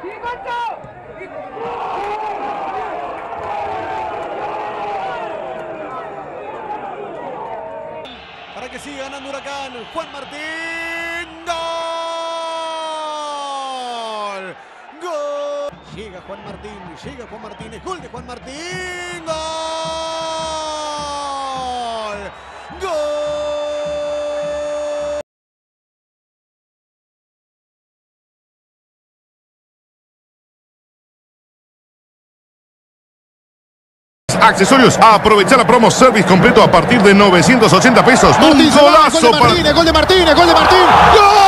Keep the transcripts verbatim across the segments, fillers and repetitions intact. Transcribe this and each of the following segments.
Para que siga ganando Huracán. Juan Martín. ¡Gol! ¡Gol! Llega Juan Martín. Llega Juan Martínez. Gol de Juan Martín. ¡Gol! ¡Gol! Accesorios, a aprovechar la promo service completo a partir de novecientos ochenta pesos. Martín, Un golazo gol de Martínez, gol de Martínez, gol de Martín. ¡Gol!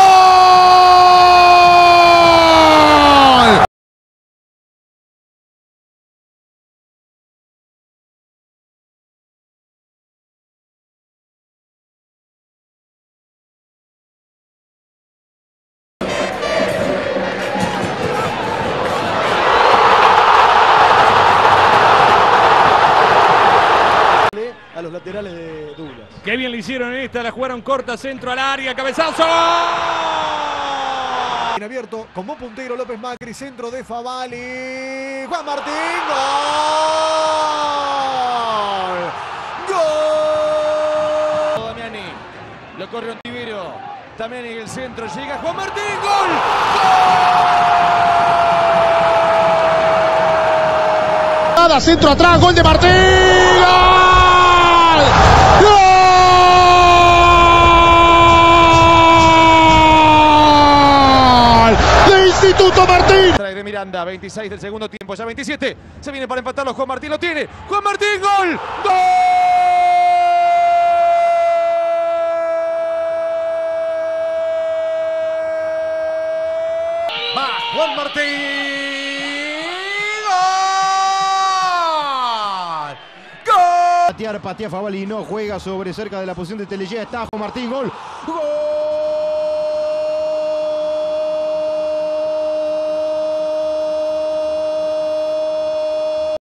A los laterales de Douglas. Qué bien le hicieron en esta, la jugaron corta, centro al área, cabezazo. En abierto, como puntero López Macri, centro de Favali. Juan Martín, gol. Gol. Damiani, lo corre Ontivero. También en el centro llega Juan Martín, gol. Nada, centro atrás, gol de Martín. ¡Gol! ¡De Instituto Martín! Trae de Miranda, veintiséis del segundo tiempo, ya veintisiete. Se viene para empatarlo, Juan Martín lo tiene. Juan Martín, gol. ¡Gol! Va Juan Martín. Patear, patea Favali, no juega sobre cerca de la posición de Telellea. Está Juan Martín, gol. ¡Gol!